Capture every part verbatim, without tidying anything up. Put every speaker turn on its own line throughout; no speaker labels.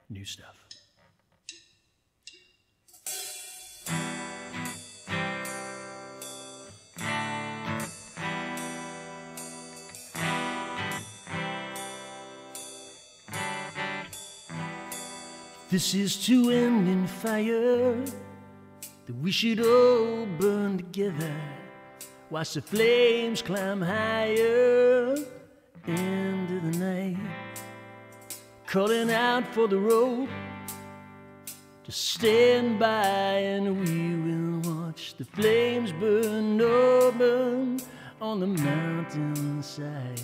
new stuff. This is to end in fire, that we should all burn together, watch the flames climb higher into the night, calling out for the rope to stand by, and we will watch the flames burn open on the mountainside.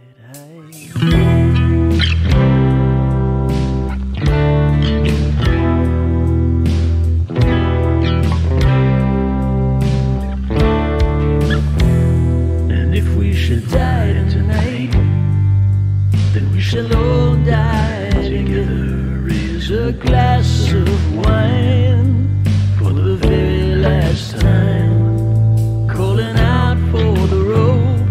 Shall all die together. Raise a glass of wine for the very last time, calling out for the road.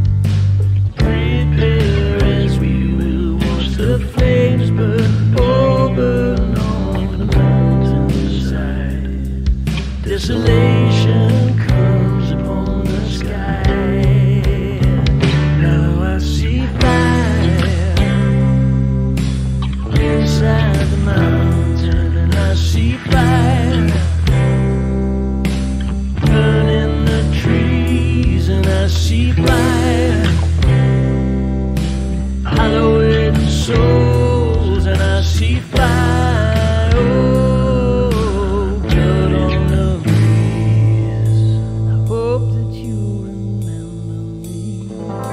Prepare as we will watch the flames burn open on the mountainside. Desolation comes upon the sky. Now I see fire inside the mountain, and I see fire burning the trees, and I see fire hollowing souls, and I see fire, oh, blood on the breeze. I hope that you remember me.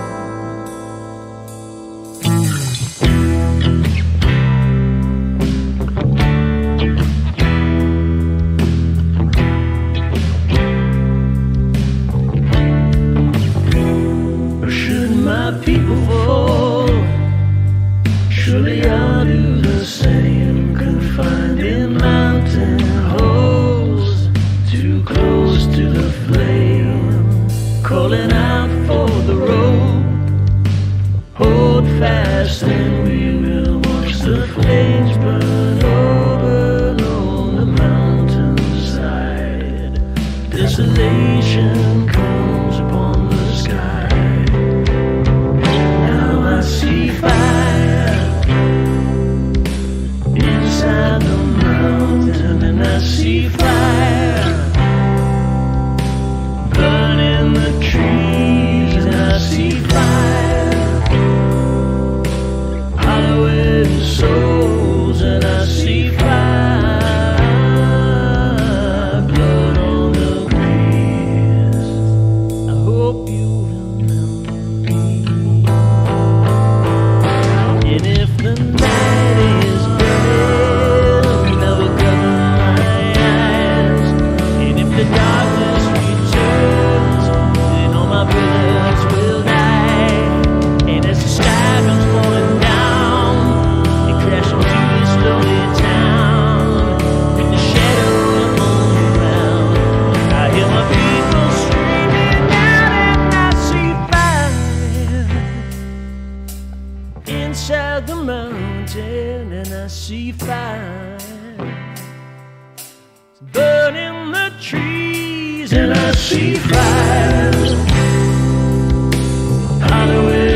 People fall, surely I'll do the same, confined in mountain holes, too close to the flame, calling out for the rope. Hold fast and we will watch the flames burn open on the mountainside. Desolation comes upon the sky. I see fire inside the mountain, and I see fire burning the trees, and I see fire hollowing souls, and I see fire blood on the breeze. I hope you inside the mountain, and I see fire burning the trees, and I see fire hollowing